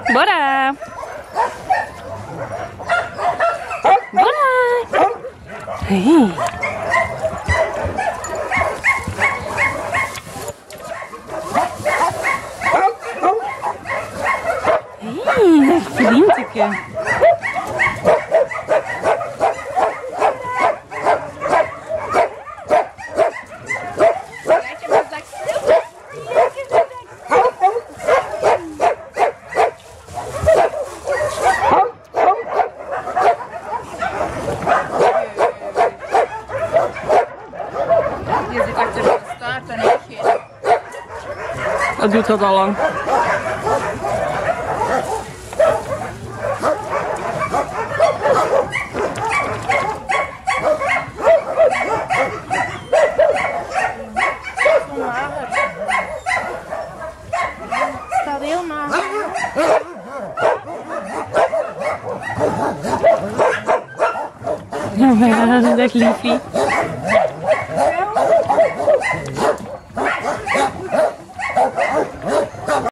Bora! Bora! Hey. Hey, vriendje. Dat doet dat al lang. Staat heel mager. Ja, dat is echt liefie.